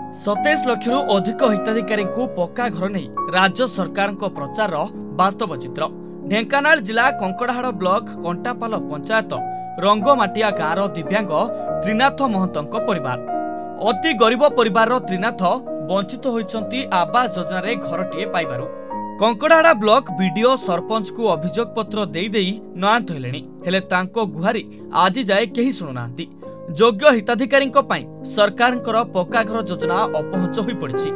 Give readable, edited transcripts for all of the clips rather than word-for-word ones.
27 लाख अधिक हिताधिकारी पक्का घर नहीं राज्य सरकार प्रचार वास्तव चित्र। ढेंकानाल जिला कंकड़ाहाड़ ब्लॉक कंटापाल पंचायत रंगमाटिया गाँव दिव्यांग त्रिनाथ महंत परिवार अति गरीब परिवार त्रिनाथ वंचित होइछंती आवास योजना रे घरटीए पाइबारु कंकड़ाहाड़ ब्लॉक बीडीओ सरपंच को अभियोग पत्र देई नयांत हेलेनी हेले तांको गुहारी आज जाए केही सुनुनांती। योग्य हिताधिकारी सरकार पक्का घर योजना अपहुंच हो पड़ी।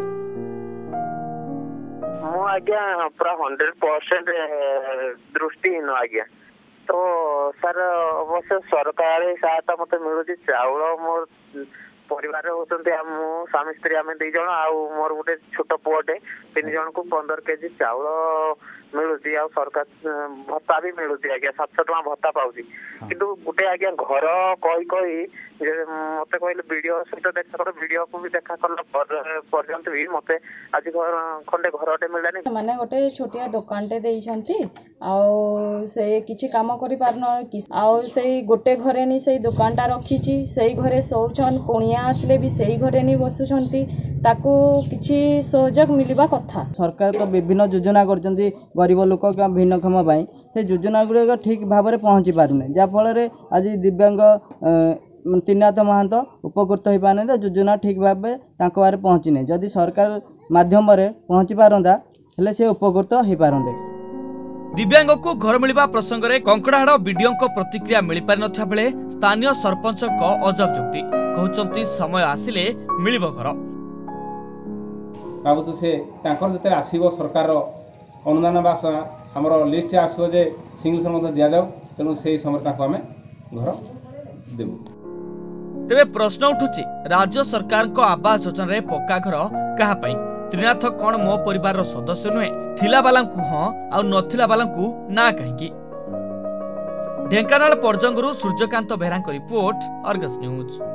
पूरा 100% दृष्टिहीन आज्ञा तो सर अवश्य सरकारी सहायता मत मिलू चाउल मोर परिवार होती स्वामी स्त्री आम 2 जन मोर गोटे छोट पुओटे 3 जन को 15 केजी चाउल मिलूँ आ सरकार भत्ता भी मिलूँ आज्ञा 700 टका भत्ता पाऊँ किंतु गोटे आज्ञा घर कही कही मत कहले वीडियो सहित देखा कर वीडियो को भी देखा पर्यंत भी मत आज खंडे घरटे मिललानी माने गोटे छोटिया दुकानटे देइछंती से किछि काम करि पारन से गोटे घरे नि से दुकानटा रखिछि से घरे सोचन कोणिया आसले भी से घरे नि बसुछंती ताकू किछि सहयोग मिलबा कथा। सरकार तो विभिन्न योजना करछंती गरीब लोक का भिन्नक्षम पाई से योजना गुड़िक ठीक भाव में पहुँची पारुने जहाँफल आज दिव्यांग त्रिनाथ महंत उपकृत हो पारे योजना ठीक भाव बारे पहुँचने जदि सरकार माध्यम पहुँची पारंता हेले से उपकृत हो पारंते। दिव्यांग को घर मिलवा प्रसंग में कंकड़ाहाड़ बीडीओ प्रतिक्रिया मिल पारि नथिबा बेले स्थानीय सरपंच अजब जुक्ति कहउचंती समय आसिले मिलिबो घर बाबू तो से जब आसो सरकार अनुदान बा आमर लिस्ट आसो जे सिंगल दि जाऊ तेणु से समय आम घर देबू। तेबे प्रश्न उठुची राज्य सरकार को आवास योजना रे पक्का घर कहा पाई त्रिनाथ कौन मो परिवार सदस्य नुहे थिला बालांकु हाँ आ नथिला बालांकु ना कहीं। ढेंकानाल पर्जंगरू Suryakant Behera report Argus news.